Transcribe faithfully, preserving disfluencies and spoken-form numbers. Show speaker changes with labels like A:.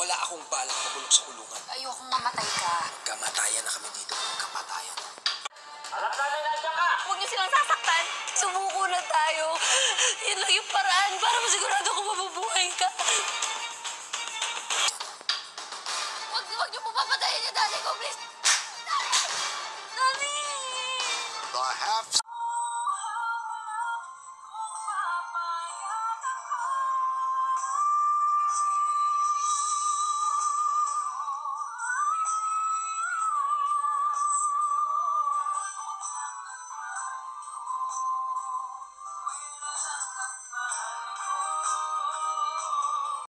A: wala akong balak mabulok sa kulungan.
B: Ayokong mamatay ka.
A: Kamatayan na kami dito, kamatayan.
C: Alam namin nandiyan ka!
B: Huwag niyo silang sasaktan. Sumuko na tayo. Yan lang yung paraan para masigurado ko mabubuhay ka. Huwag, huwag niyo po papatayin yung daddy ko, please. Daddy!
D: The half